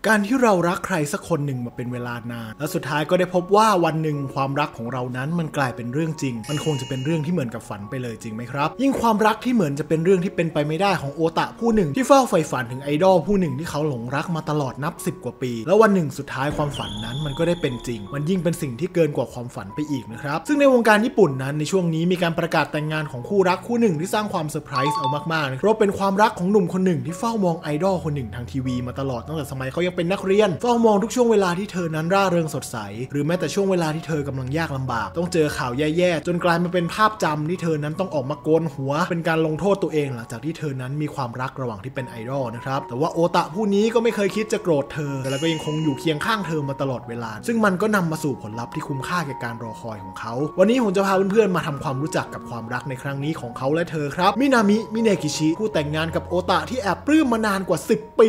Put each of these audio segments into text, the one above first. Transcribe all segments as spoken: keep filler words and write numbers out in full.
การที่เรารักใครสักคนหนึ่งมาเป็นเวลานานและสุดท้ายก็ได้พบว่าวันหนึ่งความรักของเรานั้นมันกลายเป็นเรื่องจริงมันคงจะเป็นเรื่องที่เหมือนกับฝันไปเลยจริงไหมครับยิ่งความรักที่เหมือนจะเป็นเรื่องที่เป็นไปไม่ได้ของโอตะผู้หนึ่งที่เฝ้าใฝ่ฝันถึงไอดอลผู้หนึ่งที่เขาหลงรักมาตลอดนับสิบกว่าปีแล้ววันหนึ่งสุดท้ายความฝันนั้นมันก็ได้เป็นจริงมันยิ่งเป็นสิ่งที่เกินกว่าความฝันไปอีกนะครับซึ่งในวงการญี่ปุ่นนั้นในช่วงนี้มีการประกาศแต่งงานของคู่รักคู่หนึ่งที่สร้างความเซอร์ไพรส์เอามากๆนะเพราะเป็นความรักของหนุ่มคนหนึ่งที่เฝ้ามองไอดอลคนหนึ่งทางทีวีมาตลอดตั้งแต่สมัยเขายังเป็นนักเรียนเฝ้ามองทุกช่วงเวลาที่เธอนั้นร่าเริงสดใสหรือแม้แต่ช่วงเวลาที่เธอกำลังยากลำบากต้องเจอข่าวแย่ๆจนกลายมาเป็นภาพจำที่เธอนั้นต้องออกมาโกนหัวเป็นการลงโทษตัวเองหลังจากที่เธอนั้นมีความรักระหว่างที่เป็นไอดอลนะครับแต่ว่าโอตะผู้นี้ก็ไม่เคยคิดจะโกรธเธอแต่ก็ยังคงอยู่เคียงข้างเธอมาตลอดเวลาซึ่งมันก็นำมาสู่ผลลัพธ์ที่คุ้มค่าแก่การรอคอยของเขาวันนี้ผมจะพาเพื่อนๆมาทำความรู้จักกับความรักในครั้งนี้ของเขาและเธอครับมินามิมิเนกิชิผู้แต่งงานกับโอตะที่แอบปลื้มมานานกว่าสิบปี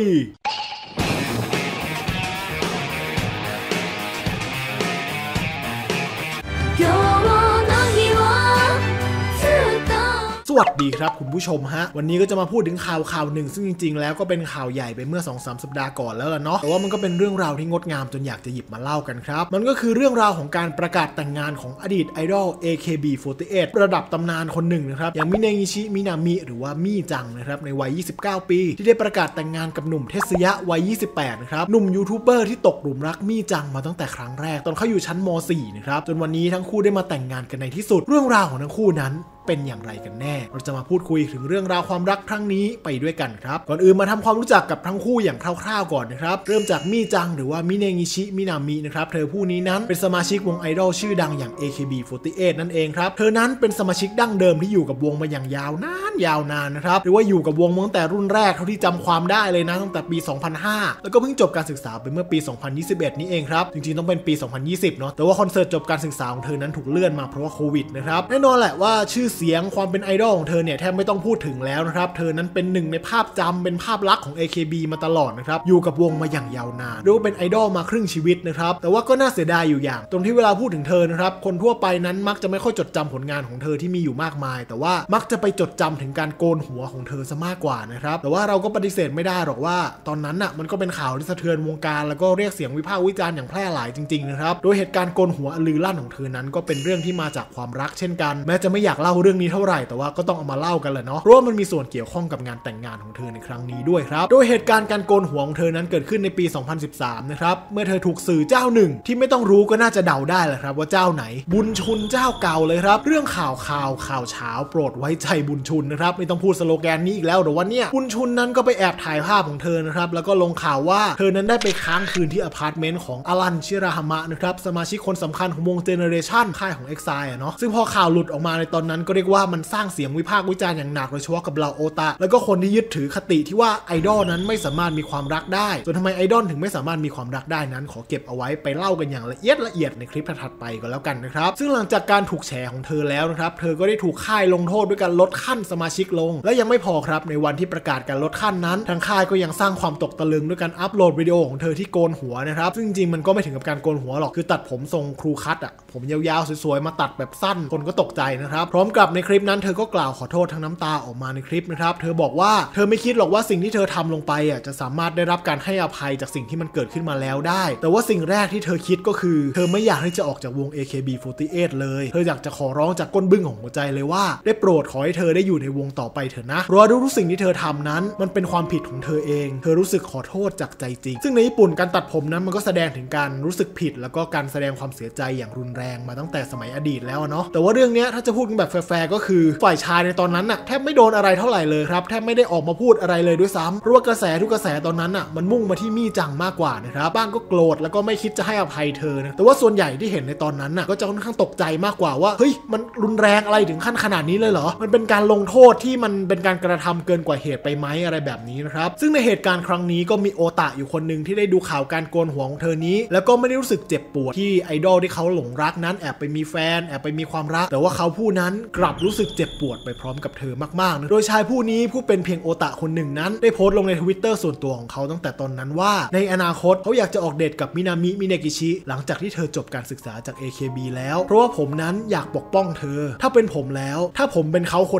สวัสดีครับคุณผู้ชมฮะวันนี้ก็จะมาพูดถึงข่าวข่าวหนึ่งซึ่งจริงๆแล้วก็เป็นข่าวใหญ่ไปเมื่อ สองสาม สัปดาห์ก่อนแล้วล่ะเนาะแต่ว่ามันก็เป็นเรื่องราวที่งดงามจนอยากจะหยิบมาเล่ากันครับมันก็คือเรื่องราวของการประกาศแต่งงานของอดีตไอดอล เอ เค บี สี่สิบแปด ระดับตำนานคนหนึ่งนะครับอย่างมิเนงิชิมินามิหรือว่ามี่จังนะครับในวัยยี่สิบเก้าปีที่ได้ประกาศแต่งงานกับหนุ่มเทสึยะวัยยี่สิบแปดนะครับหนุ่มยูทูบเบอร์ที่ตกหลุมรักมี่จังมาตั้งแต่ครั้งแรกตอนเขาอยู่ชั้นม สี่นะครับจนวันนี้ทั้งคู่ได้มาแต่งงานกันในที่สุดเรื่องราวของทั้งคู่นั้นเป็นอย่างไรกันแน่เราจะมาพูดคุยถึงเรื่องราวความรักครั้งนี้ไปด้วยกันครับก่อนอื่นมาทำความรู้จักกับทั้งคู่อย่างคร่าวๆก่อนนะครับเริ่มจากมี่จังหรือว่ามิเนงิชิมินามินะครับเธอผู้นี้นั้นเป็นสมาชิกวงไอดอลชื่อดังอย่าง เอ เค บี สี่สิบแปด นั่นเองครับเธอนั้นเป็นสมาชิกดั้งเดิมที่อยู่กับวงมาอย่างยาวนานยาวนานนะครับหรือว่าอยู่กับวงตั้งแต่รุ่นแรกเท่าที่จำความได้เลยนะตั้งแต่ปีสองพันห้าแล้วก็เพิ่งจบการศึกษาไปเมื่อปีสองพันยี่สิบเอ็ดนี้เองครับจริงๆต้องเป็นปีสองพันยี่สิบเนาะแต่ว่าคอนเสิร์ตจบการศึกษาของเธอนั้นถูกเลื่อนมาเพราะว่าโควิดนะครับแน่นอนแหละว่าชื่อเสียงความเป็นไอดอลของเธอเนี่ยแทบไม่ต้องพูดถึงแล้วนะครับเธอนั้นเป็นหนึ่งในภาพจำเป็นภาพลักษณ์ของ เอ เค บี มาตลอดนะครับอยู่กับวงมาอย่างยาวนานเรียกว่าเป็นไอดอลมาครึ่งชีวิตนะครับแต่ว่าก็น่าเสียดายอยู่อย่างตรงที่เวลาพูดถึงเธอนะครับคนทั่วไปนั้นมักจะไม่ค่อยจดจำผลงานของเธอที่มีอยู่มากมายแต่ว่ามักจะไปจดจำถึงการโกนหัวของเธอซะมากกว่านะครับแต่ว่าเราก็ปฏิเสธไม่ได้หรอกว่าตอนนั้นน่ะมันก็เป็นข่าวที่สะเทือนวงการแล้วก็เรียกเสียงวิพากษ์วิจารณ์อย่างแพร่หลายจริงๆนะครับโดยเหตุการณ์โกนหัวลือลั่นของเธอนั้นก็เป็นเรื่องที่มาจากความรักเช่นกันแม้จะไม่อยากเล่าเรื่องนี้เท่าไหร่แต่ว่าก็ต้องเอามาเล่ากันแหละเนาะเพราะว่ามันมีส่วนเกี่ยวข้องกับงานแต่งงานของเธอในครั้งนี้ด้วยครับโดยเหตุการณ์การโกนหัวของเธอนั้นเกิดขึ้นในปีสองพันสิบสามนะครับเมื่อเธอถูกสื่อเจ้าหนึ่งที่ไม่ต้องรู้ก็น่าจะเดาได้แหละครับว่าเจ้าไหนบุญชุนเจ้าเก่าเลยครับเรื่องข่าวข่าวข่าวเช้าโปรดไว้ใจบุญชุนนะครับไม่ต้องพูดสโลแกนนี้อีกแล้วหรอว่าเนี่ยบุญชุนนั้นก็ไปแอบถ่ายภาพของเธอนะครับแล้วก็ลงข่าวว่าเธอนั้นได้ไปค้างคืนที่อพาร์ตเมนต์ของอลันชิราฮามะนะครับสมาชิกคนสำคัญของวงเจเนเรชั่นค่ายของ เอ็กไซล์ อ่ะเนาะซึ่งพอข่าวหลุดออกมาในตอนนั้นก็เรียกว่ามันสร้างเสียงวิพากษ์วิจารณ์อย่างหนักโดยเฉพาะกับเหล่าโอตะแล้วก็คนที่ยึดถือคติที่ว่าไอดอลนั้นไม่สามารถมีความรักได้ส่วนทำไมไอดอลถึงไม่สามารถมีความรักได้นั้นขอเก็บเอาไว้ไปเล่ากันอย่างละเอียดละเอียดในคลิปถัดไปก็แล้วกันนะครับซึ่งหลังจากการถูกแฉของเธอแล้วนะครับเธอก็ได้ถูกค่ายลงโทษด้วยการลดขั้นสมาชิกลงและยังไม่พอครับในวันที่ประกาศการลดขั้นนั้นทางค่ายก็ยังสร้างความตกตะลึงด้วยการอัปโหลดวิดีโอของเธอที่โกนหัวนะครับซึ่งจริงๆมันก็ไม่ถึงกับการโกนหัวหรอกคือตัดผมทรงครูคัตอ่ะผมยาวๆสวยๆมาตัดแบบสั้นคนก็ตกใจนะครับพร้อมกับในคลิปนั้นเธอก็กล่าวขอโทษทั้งน้ำตาออกมาในคลิปนะครับเธอบอกว่าเธอไม่คิดหรอกว่าสิ่งที่เธอทำลงไปอ่ะจะสามารถได้รับการให้อภัยจากสิ่งที่มันเกิดขึ้นมาแล้วได้แต่ว่าสิ่งแรกที่เธอคิดก็คือเธอไม่อยากที่จะออกจากวง เอ เค บี สี่สิบแปด เลยเธออยากจะขอร้องจากก้นบึ้งของหัวใจเลยว่าได้โปรดขอให้เธอได้อยู่ในวงต่อไปเถอะนะเพราะว่าทุกสิ่งที่เธอทำนั้นมันเป็นความผิดของเธอเองเธอรู้สึกขอโทษจากใจจริงซึ่งในญี่ปุ่นการตัดผมนั้นมันก็แสดงถึงการรู้สึกผิดแล้วก็การแสดงความเสียใจอย่างรุนแรงมาตั้งแต่สมัยอดีตแล้วเนาะแต่ว่าเรื่องนี้ถ้าจะพูดกันแบบแฟร์ๆก็คือฝ่ายชายในตอนนั้นน่ะแทบไม่โดนอะไรเท่าไหร่เลยครับแทบไม่ได้ออกมาพูดอะไรเลยด้วยซ้ำเพราะว่ากระแสทุกกระแสตอนนั้นน่ะมันมุ่งมาที่มี่จังมากกว่านะครับบ้างก็โกรธแล้วก็ไม่คิดจะให้อภัยเธอนะแต่ว่าส่วนใหญ่ที่เห็นในตอนนั้นน่ะก็จะค่อนข้างตกใจมากกว่าว่าเฮ้ยมันรุนแรงอะไรถึงขั้นขนาดนี้เลยเหรอมันเป็นการลงโทษที่มันเป็นการกระทำเกินกว่าเหตุไปไหมอะไรแบบนี้นะครับซึ่งในเหตุการณ์ครั้งนี้ก็มีโอตะอยู่คนนึงที่ได้ดูข่าวการโกนหัวของเธอนี้แล้วก็ไม่ได้รู้สึกเจ็บปวดที่ไอดอลที่เขาหลงรักนั้นแอบไปมีแฟนแอบไปมีความรักแต่ว่าเขาผู้นั้นกลับรู้สึกเจ็บปวดไปพร้อมกับเธอมากๆนะโดยชายผู้นี้ผู้เป็นเพียงโอตะคนหนึ่งนั้นได้โพสต์ลงใน Twitter ส่วนตัวของเขาตั้งแต่ตอนนั้นว่าในอนาคตเขาอยากจะออกเดทกับมินามิมิเนกิชิหลังจากที่เธอจบการศึกษาจาก เอ เค บี แล้วเพราะว่าผมนั้นอยากปกป้องเธอถ้าเป็นผมแล้วถ้าผมเป็นเขาคนนั้นผ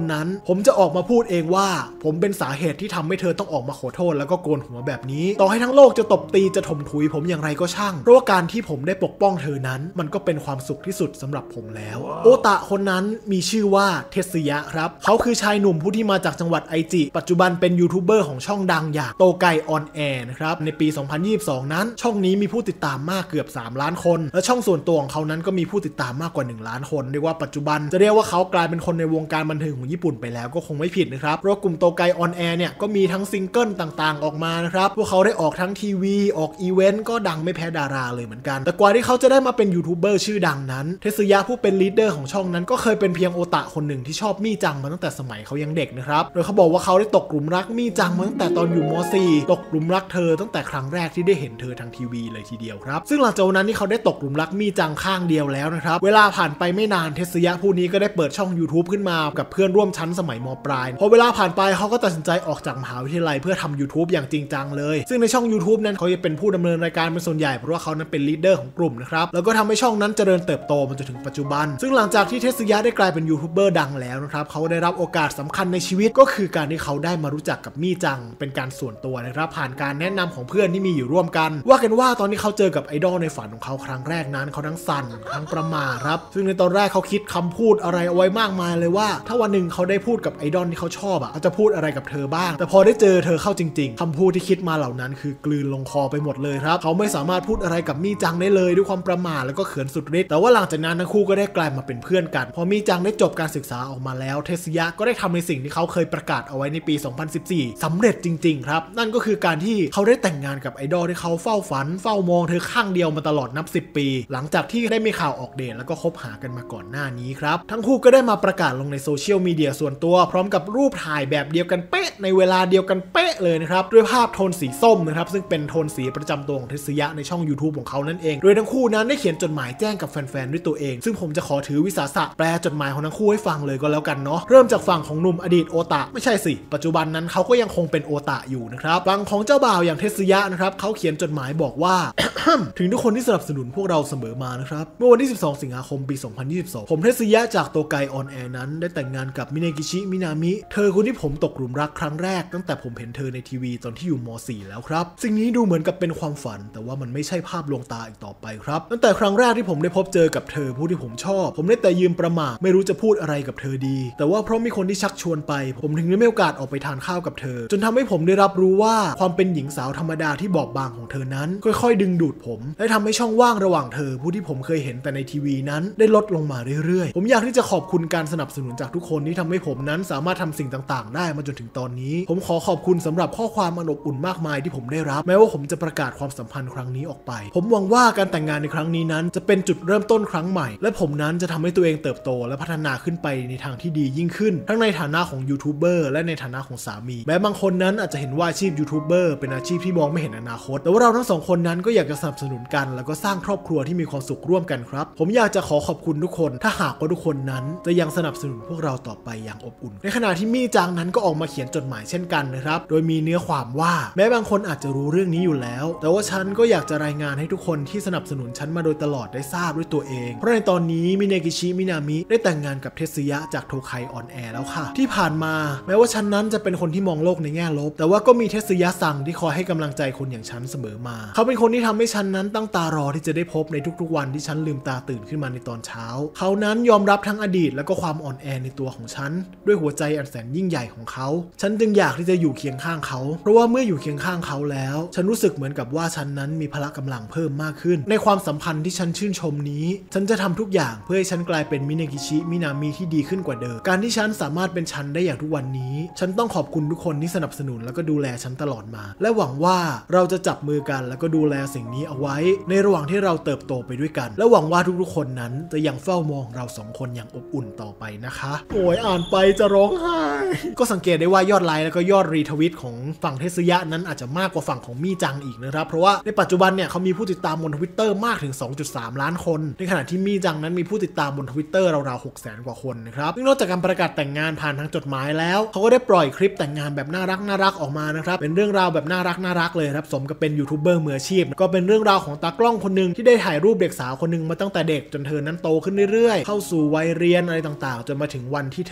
ผมจะออกมาพูดเองว่าผมเป็นสาเหตุที่ทำให้เธอต้องออกมาขอโทษแล้วก็โกนหัวแบบนี้ต่อให้ทั้งโลกจะตบตีจะถมถุยผมอย่างไรก็ช่างเพราะว่าการที่ผมได้ปกป้องเธอนั้นมันก็เป็นความสุขที่สุดสำหรับผมแล้ว wow. โอตะคนนั้นมีชื่อว่าเทสึยะครับเขาคือชายหนุ่มผู้ที่มาจากจังหวัดไอจิปัจจุบันเป็นยูทูบเบอร์ของช่องดังอย่างโตไกออนแอร์นะครับในปีสองพันยี่สิบสองนั้นช่องนี้มีผู้ติดตามมากเกือบสามล้านคนและช่องส่วนตัวของเขานั้นก็มีผู้ติดตามมากกว่าหนึ่งล้านคนเรียกว่าปัจจุบันจะเรียกว่าเขากลายเป็นคนในวงการบันเทิงของญี่ปุ่นไปแล้วก็คงไม่ผิดนะครับเพราะกลุ่มโตไกออนแอร์เนี่ยก็มีทั้งซิงเกิลต่างๆออกมานะครับพวกเขาได้ออกทั้งทีวีออกอีเวนต์ก็ดังไม่แพ้ดาราเลยเหมือนกันแต่กว่าที่เขาจะได้มาเป็นยูทูบเบอร์ชื่อดังนั้นเทสึยะผู้เป็นลีดเดอร์ของช่องนั้นก็เคยเป็นเพียงโอตะคนหนึ่งที่ชอบมี่จังมาตั้งแต่สมัยเขายังเด็กนะครับโดยเขาบอกว่าเขาได้ตกหลุมรักมี่จังมาตั้งแต่ตอนอยู่ม.สี่ ตกหลุมรักเธอตั้งแต่ครั้งแรกที่ได้เห็นเธอทางทีวีเลยทีเดียวครับซึ่งหลังจากนั้นที่เขาได้ตกหลุมรักมี่จังข้างเดียวแล้วนะครับเวลาผ่านไปไม่นานเทสึยะผู้นี้ก็ได้เปิดช่อง YouTube ขึ้นมากับเพื่อนร่วมชั้นสมัยม.ปลายพอเวลาผ่านไปเขาก็ตัดสินใจออกจากมหาวิทยาลัยเพื่อทำ YouTube อย่างจริงจังเลยซึ่งในช่อง YouTube นั้นเขาจะเป็นผู้ดำเนินรายการเป็นส่วนใหญ่เพราะว่าเขานั้นเป็นลีดเดอร์ของกลุ่มนะครับแล้วก็ทำให้ช่องนั้นเจริญเติบโตมาจนถึงปัจจุบันซึ่งหลังจากที่เทสึยะได้กลายเป็นยูทูบเบอร์ดังแล้วนะครับเขาได้รับโอกาสสำคัญในชีวิตก็คือการที่เขาได้มารู้จักกับมี่จังเป็นการส่วนตัวนะครับผ่านการแนะนำของเพื่อนที่มีอยู่ร่วมกันว่ากันว่าตอนที่เขาเจอกับไอดอลในฝันของเขาครั้งแรกนั้นเขาทั้งสั่นทั้งประหม่าครับซึ่งในตอนแรกเขาคิดคำพูดอะไรเอาไว้มากมายเลยว่าถ้าวันหนึ่งเขาได้พูดกับไอดอลที่เขาชอบอ่ะเขาจะพูดอะไรกับเธอบ้างแต่พอได้เจอเธอเข้าจริงๆคำพูดที่คิดมาเหล่านั้นคือกลืนลงคอไปหมดเลยครับเขาไม่สามารถพูดอะไรกับมี่จังได้เลยด้วยความประหม่าแล้วก็เขินสุดฤทธิ์แต่ว่าหลังจากนั้นทั้งคู่ก็ได้กลายมาเป็นเพื่อนกันพอมี่จังได้จบการศึกษาออกมาแล้วเทสึยะก็ได้ทำในสิ่งที่เขาเคยประกาศเอาไว้ในปีสองพันสิบสี่สำเร็จจริงๆครับนั่นก็คือการที่เขาได้แต่งงานกับไอดอลที่เขาเฝ้าฝันเฝ้ามองเธอข้างเดียวมาตลอดนับสิบปีหลังจากที่ได้มีข่าวออกเดทแล้วก็คบหากันมาก่อนหน้านี้ครับทั้งคู่ก็ได้มาประกาศลงในโซเชียลมีเดียส่วนตัวพร้อมกับรูปถ่ายแบบเดียวกันเป๊ะในเวลาเดียวกันเป๊ะเลยนะครับด้วยภาพโทนสีส้มนะครับซึ่งเป็นโทนสีประจำตัวของเทสึยะในช่อง YouTube ของเขานั่นเองโดยทั้งคู่นั้นได้เขียนจดหมายแจ้งกับแฟนๆด้วยตัวเองซึ่งผมจะขอถือวิสาสะแปลจดหมายของทั้งคู่ให้ฟังเลยก็แล้วกันเนาะเริ่มจากฝั่งของหนุ่มอดีตโอตะไม่ใช่สิปัจจุบันนั้นเขาก็ยังคงเป็นโอตะอยู่นะครับฝั่งของเจ้าบ่าวอย่างเทสึยะนะครับเขาเขียนจดหมายบอกว่า ถึงทุกคนที่สนับสนุนพวกเราเสมอมานะครับเมื่อวันที่สิบสองสิงหาคมปีสองพันยี่สิบสองผมเทสึยะจากโตไกออนแอร์นั้นได้แต่งงานกับมิเนกิชิมินามิเธอคนที่ผมตกหลุมรักครั้งแรกตั้งแต่ผมเห็นเธอในทีวีตอนที่อยู่ม.สี่ แล้วครับสิ่งนี้ดูเหมือนกับเป็นความฝันแต่ว่ามันไม่ใช่ภาพลวงตาอีกต่อไปครับตั้งแต่ครั้งแรกที่ผมได้พบเจอกับเธอผู้ที่ผมชอบผมได้แต่ยืมประมาทไม่รู้จะพูดอะไรกับเธอดีแต่ว่าเพราะมีคนที่ชักชวนไปผมถึงได้มีโอกาสออกไปทานข้าวกับเธอจนทำให้ผมได้รับรู้ว่าความเป็นหญิงสาวธรรมดาที่บอบบางของเธอนั้นค่อยๆดึงดูดผมและทำให้ช่องว่างระหว่างเธอผู้ที่ผมเคยเห็นแต่ในทีวีนั้นได้ลดลงมาเรื่อยๆผมอยากที่จะขอบคุณการสนับสนุนจากทุกคนที่ทำให้ผมนั้นสามารถทำสิ่งต่างๆได้มาจนถึงตอนนี้ผมขอขอบคุณสำหรับข้อความอันอบอุ่นมากมายที่ผมได้รับแม้ว่าผมจะประกาศความสัมพันธ์ครั้งนี้ออกไปผมหวังว่าการแต่งงานในครั้งนี้นั้นจะเป็นจุดเริ่มต้นครั้งใหม่และผมนั้นจะทำให้ตัวเองเติบโตและพัฒนาขึ้นไปในทางที่ดียิ่งขึ้นทั้งในฐานะของยูทูบเบอร์และในฐานะของสามีแม้บางคนนั้นอาจจะเห็นว่าอาชีพยูทูบเบอร์เป็นอาชีพที่มองไม่เห็นอนาคตแต่ว่าเราทั้งสองคนนั้นก็อยากจะสนับสนุนกันแล้วก็สร้างครอบครัวที่มีความสุขร่วมกันครับผมอยากจะขอขอบคุณทุกคนถ้าหากว่าทุกคนนั้นจะยังสนับสนุนพวกเราต่อไปอย่างอบอุ่นในขณะที่มี่จังนั้นก็ออกมาเขียนจดหมายเช่นกันนะครับโดยมีเนื้อความว่าแม้บางคนอาจจะรู้เรื่องนี้อยู่แล้วแต่ว่าฉันก็อยากจะรายงานให้ทุกคนที่สนับสนุนฉันมาโดยตลอดได้ทราบด้วยตัวเองเพราะในตอนนี้มิเนกิชิมินามิได้แต่งงานกับเทสึยะจากโทไคออนแอร์แล้วค่ะที่ผ่านมาแม้ว่าฉันนั้นจะเป็นคนที่มองโลกในแง่ลบแต่ว่าก็มีเทสึยะซังที่คอยให้กำลังใจคนอย่างฉันเสมอมาเขาเป็นคนที่ทำให้ฉันนั้นตั้งตารอที่จะได้พบในทุกๆวันที่ฉันลืมตาตื่นขึ้นมาในตอนเช้าเขานั้นยอมรับทั้งอดีตและก็ความอ่อนแอในตัวของฉันด้วยหัวใจอันแสนยิ่งใหญ่ของเขาฉันจึงอยากที่จะอยู่เคียงข้างเขาเพราะว่าเมื่ออยู่เคียงข้างเขาแล้วฉันรู้สึกเหมือนกับว่าฉันนั้นมีพละกำลังเพิ่มมากขึ้นในความสัมพันธ์ที่ฉันชื่นชมนี้ฉันจะทำทุกอย่างเพื่อให้ฉันกลายเป็นมิเนกิชิมินามิที่ดีขึ้นกว่าเดิมการที่ฉันสามารถเป็นฉันได้อย่างทุกวันนี้ฉันต้องขอบคุณทุกคนที่สนับสนุนแล้วก็ดูแลฉันตลอดมาและหวังว่าเราจะจับมือกันแล้วก็ดูแลสิ่งนี้เอาไว้ในระหว่างที่เราเติบโตไปด้วยกันและหวังว่าทุกๆคนนั้นจะยังเฝ้ามองเราสองคนอย่างอบอุ่นต่อไปนะคะโอ้ยอ่านไปจะร้องไห้ก็สังเกตได้ว่ายอดไลค์แล้วก็ยอดรีทวิตของฝั่งเทสึยะนั้นอาจจะมากกว่าฝั่งของมี่จังอีกนะครับเพราะว่าในปัจจุบันเนี่ยเขามีผู้ติดตามบน Twitter มากถึง สองจุดสาม ล้านคนในขณะที่มี่จังนั้นมีผู้ติดตามบน Twitter ราวๆ หกแสน กว่าคนนะครับซึ่งนอกจากการประกาศแต่งงานผ่านทางจดหมายแล้วเขาก็ได้ปล่อยคลิปแต่งงานแบบน่ารักน่ารักออกมานะครับเป็นเรื่องราวแบบน่ารักน่ารักเลยครับสมกับเป็นยูทูบเบอร์มืออาชีพก็เป็นเรื่องราวของตากล้องคนนึงที่ได้ถ่ายรูปเด็กสาวคนนึงมาตั้งแต่เด็กจนเธอนั้นโตขึ้นเรื่อยๆเข้าสู่วัยเรียนอะไรต่างๆจนมาถึงวันที่เธอได้แต่ง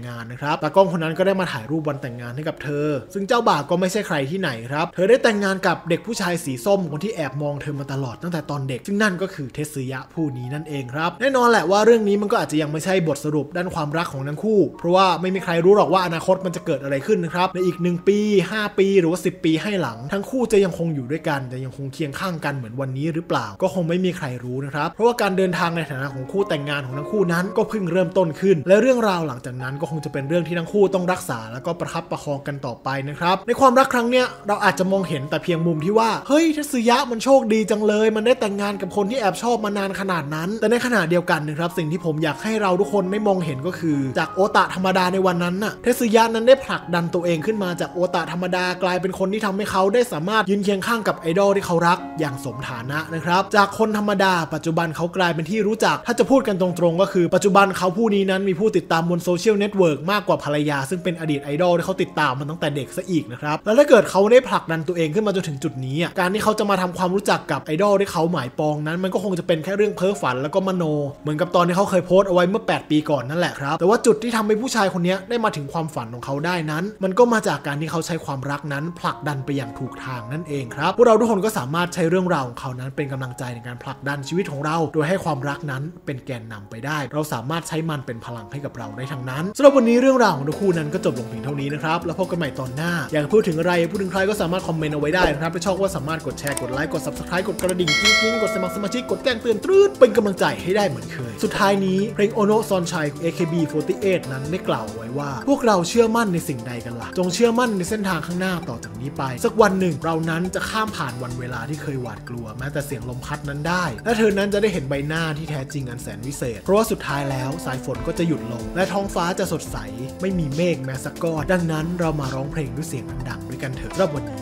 งงานนะครับตากล้องคนนั้นก็ได้มาถ่ายรูปวันแต่งงานให้กับเธอซึ่งเจ้าบ่าวก็ไม่ใช่ใครที่ไหนครับเธอได้แต่งงานกับเด็กผู้ชายสีส้มคนที่แอบมองเธอมาตลอดตั้งแต่ตอนเด็กซึ่งนั่นก็คือเทสึยะผู้นี้นั่นเองครับแน่นอนแหละว่าเรื่องนี้มันก็อาจจะยังไม่ใช่บทสรุปด้านความรักของทั้งคู่เพราะว่าไม่มีใครรู้หรอกว่าอนาคตมันจะเกิดอะไรขึ้นนะครับในอีกหนึ่งปีห้าปีหรือว่าสิบปีให้หลังทั้งคู่จะยังคงอยู่ด้วยกันจะยังคงเคียงข้างกันเหมือนวันนี้หรือเปล่าก็คงไม่มีใครรู้นะครับเพราะว่าการเดินทางในฐานะของคู่แต่งงานของทั้งคู่นั้นก็เพิ่งเริ่มต้นขึ้นและเรื่องราวหลังจากนั้นก็คงจะเป็นเรื่องที่ทั้งคู่ต้องรักษาแล้วก็ประคับประคองกันต่อไปนะครับในความรักครั้งเนี้ยเราอาจจะมองเห็นแต่เพียงมุมที่ว่าเฮ้ยเทสึยะมันโชคดีจังเลยมันได้แต่งงานกับคนที่แอบชอบมานานขนาดนั้นแต่ในขณะเดียวกันนะครับสิ่งที่ผมอยากให้เราทุกคนได้มองเห็นก็คือจากโอตะธรรมดาในวันนั้นน่ะเทสึยะนั้นได้ผลักดันตัวเองขึ้นมาจากโอตะธรรมดากลายเป็นคนที่ทำให้เขาได้สามารถยืนเคียงข้างกับไอดอลที่เขารักอย่างสมฐานะนะครับจากคนธรรมดาปัจจุบันเขากลายเป็นที่รู้จักถ้าจะพูดกันตรงๆก็คือปัจจุบันเขาผู้นี้นั้นมีผู้ติดตามบนโซเชียลเน็ตเวิร์กมากกว่าภรรยาซึ่งเป็นอดีตไอดอลที่เขาติดตามมันตั้งแต่เด็กซะอีกนะครับแล้วถ้าเกิดเขาได้ผลักดันตัวเองขึ้นมาจนถึงจุดนี้การที่เขาจะมาทำความรู้จักกับไอดอลที่เขาหมายปองนั้นมันก็คงจะเป็นแค่เรื่องเพ้อฝันแล้วก็มโนเหมือนกับตอนที่เขาเคยโพสต์เอาไว้เมื่อแปดปีก่อนนั่นแหละครับแต่ว่าจุดที่ทำให้ผู้ชายคนนี้ได้มาถึงความฝันของเขาได้นั้นมันก็มาจากการที่เขาใช้ความรักนั้นผลักดันไปอย่างถูกทางนั่นเองครับพวกเราทุกคนก็สามารถใช้เรื่องราวของเขานั้นเป็นกำลังใจในการผลักดันชีวิตของเราโดยให้ความรักนั้นเป็นแกนนำไปได้เราสามารถใช้มันเป็นพลังให้กับเราได้ทั้งนั้นสำหรับวันนี้เรื่องราวของทั้งคู่นั้นก็จบลงเพียงเท่านี้นะครับแล้วพบกันใหม่ตอนหน้าอยากพูดถึงอะไรพูดถึงใครก็สามารถคอมเมนต์เอาไว้ได้นะครับถ้าชอบก็สามารถกดแชร์กดไลค์กด Subscribe กดกระดิ่งกิ๊งๆกดสมัครสมาชิกกดแจ้งเตือนตรื๊ดเป็นกำลังใจให้ได้เหมือนเคยสุดท้ายนี้เพลงโอโนะซอนชัยของ เอ เค บี สี่สิบแปด นั้นได้กล่าวไว้ว่าพวกเราเชื่อมั่นในสิ่งใดกันล่ะจงเชื่อมั่นในเส้นทางข้างหน้าต่อจากนี้ไปสักวันหนึ่งเรานั้นจะข้ามผ่านวันเวลาที่เคยหวาดกลัวแม้แต่เสียงลมพัดนั้นได้และเธอนั้นจะได้เห็นใบหน้าที่แท้จริงอันแสนวิเศษเพราะว่าสุดท้ายแล้วสายฝนก็จะหยุดลงและท้องฟ้าจะสดใสไม่มีเมฆแม้สักก้อนดังนั้นเรามาร้องเพลงด้วยเสียงดังๆด้วยกันเถอะสำหรับวันนี้